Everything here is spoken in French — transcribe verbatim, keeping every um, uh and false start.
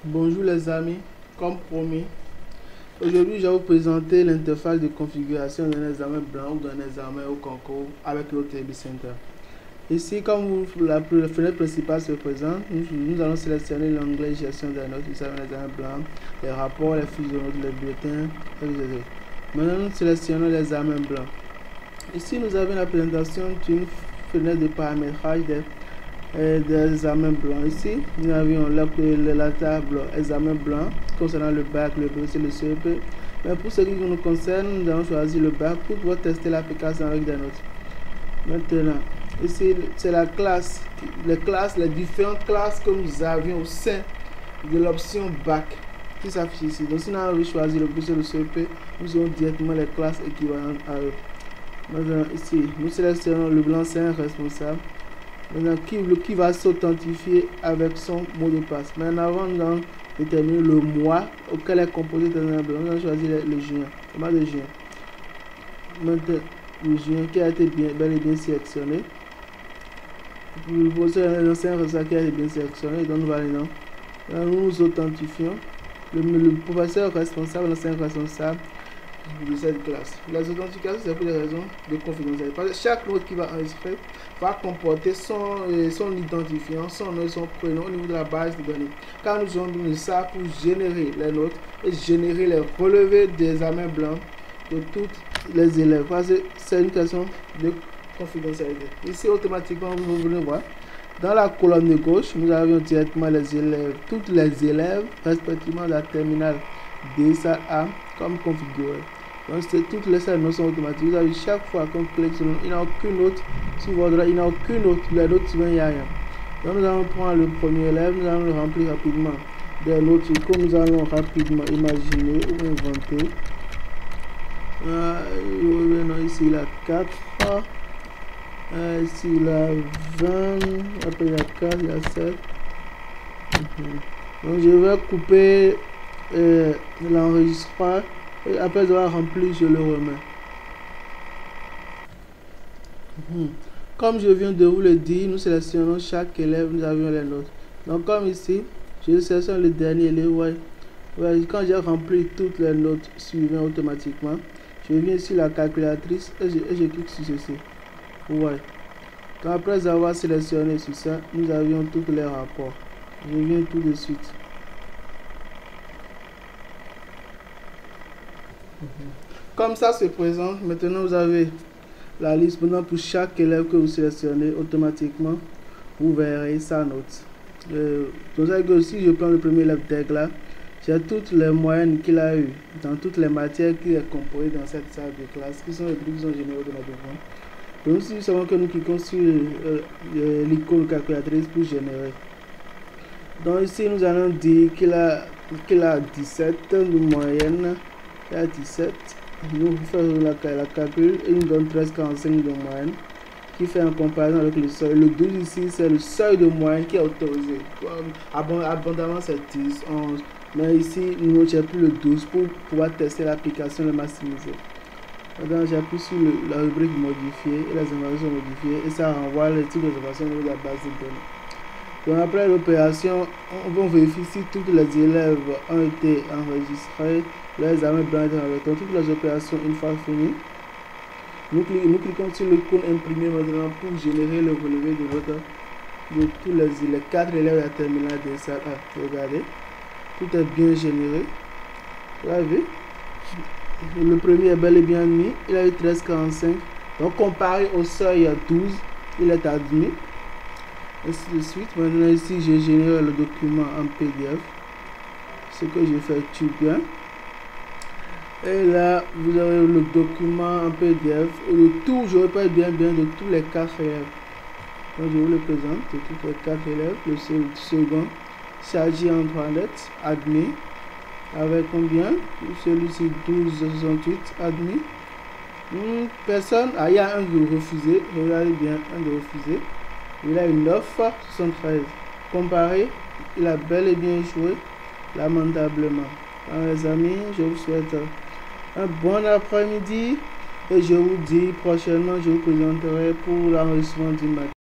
Bonjour les amis, comme promis, aujourd'hui je vais vous présenter l'interface de configuration d'un examen blanc ou d'un examen au concours avec le T B Center. Ici, comme vous, la, la fenêtre principale se présente, nous, nous allons sélectionner l'onglet gestion des notes, vous savez, l'examen blanc, les rapports, les fiches de notes, les bulletins, et cetera. Maintenant, nous sélectionnons l'examen blanc. Ici, nous avons la présentation d'une fenêtre de paramétrage des des examens blancs. Ici, nous avions la, la, la table examen blanc concernant le bac, le B E C, le C E P. Mais pour ce qui nous concerne, nous allons choisir le bac pour pouvoir tester l'application avec des notes. Maintenant, ici, c'est la classe, les classes, les différentes classes que nous avions au sein de l'option bac qui s'affiche ici. Donc, si nous avons choisi le B E C, le C E P, nous aurons directement les classes équivalentes à eux. Maintenant, ici, nous sélectionnons le blanc, c'est un responsable. Maintenant, qui, qui va s'authentifier avec son mot de passe. Mais avant, nous allons déterminer le mois auquel est composé le blanc. Nous allons choisir le, le juin, le mois de juin. Maintenant, le juin qui a été bien, bel et bien sélectionné. Le l'ancien résultat qui a été bien sélectionné, donc nous validons. Là, nous nous authentifions. Le, le professeur responsable, l'ancien responsable de cette classe. Les authentifications, c'est pour des raisons de confidentialité. Parce que chaque note qui va enregistrer va comporter son, euh, son identifiant, son nom et son prénom au niveau de la base de données. Car nous avons besoin de ça pour générer les notes et générer les relevés des examens blancs de tous les élèves. Parce que c'est une question de confidentialité. Ici, automatiquement, vous venez voir. Dans la colonne de gauche, nous avons directement les élèves, toutes les élèves, respectivement de la terminale D S A comme configuré. Donc toutes les salles sont automatiques. Vous avez chaque fois qu'on clique sur il n'y a aucune autre sur votre il n'y a aucune autre, les autres suivants, il n'y a rien. Donc nous allons prendre le premier élève, nous allons le remplir rapidement des notes que nous allons rapidement imaginer ou inventer. Euh, ici il a quatre, euh, ici il a vingt, après il a quatre, il a sept. Donc je vais couper euh, l'enregistrement. Et après avoir rempli, je le remets. Mmh. Comme je viens de vous le dire, nous sélectionnons chaque élève, nous avions les notes. Donc comme ici, je sélectionne le dernier élève. Ouais. Ouais, quand j'ai rempli toutes les notes suivantes automatiquement, je viens sur la calculatrice et je, et je clique sur ceci. Ouais. Donc après avoir sélectionné sur ça, nous avions tous les rapports. Je viens tout de suite. Comme ça se présente, maintenant vous avez la liste. Maintenant pour chaque élève que vous sélectionnez, automatiquement vous verrez sa note. Euh, donc ça que si je prends le premier élève tag là, j'ai toutes les moyennes qu'il a eu dans toutes les matières qui est composée dans cette salle de classe, qui sont les plus qui sont généraux automatiquement. Donc si nous savons que nous cliquons sur euh, l'icône calculatrice pour générer. Donc ici nous allons dire qu'il a, qu'il a dix-sept de moyenne. Il a dix-sept. Nous faisons la, la calcul et il nous donne treize virgule quarante-cinq de moyenne qui fait en comparaison avec le seuil. Le douze ici, c'est le seuil de moyenne qui est autorisé. Abondamment, c'est dix, onze. Mais ici, nous n'avons plus le douze pour pouvoir tester l'application et le maximiser. Maintenant, j'appuie sur le, la rubrique modifiée et les informations modifiées et ça renvoie les types d'informations de la base de données. Donc après l'opération, on va vérifier si tous les élèves ont été enregistrés, les examens blancs ont été enregistrés. Donc toutes les opérations une fois finies, nous, cliquons, nous cliquons sur l'icône imprimer maintenant pour générer le relevé de votre de tous les, les quatre élèves de la terminale de salle A. Regardez, tout est bien généré. Vous avez vu? Le premier est bel et bien admis, il a eu treize virgule quarante-cinq. Donc comparé au seuil douze, il est admis. Ainsi de suite. Maintenant ici je génère le document en P D F, ce que je fais tout bien. Et là vous avez le document en P D F et le tout, je répète bien bien de tous les quatre élèves. Donc je vous le présente de tous les quatre élèves. Le second s'agit Antoinette, admis avec combien? Celui-ci douze virgule soixante-huit, admis. Une personne, ah il y a un de refusé, regardez bien, un de refusé. Il a une neuf virgule soixante-treize. Comparé, il a bel et bien joué, lamentablement. Alors, les amis, je vous souhaite un bon après-midi et je vous dis prochainement, je vous présenterai pour l'enregistrement du matin.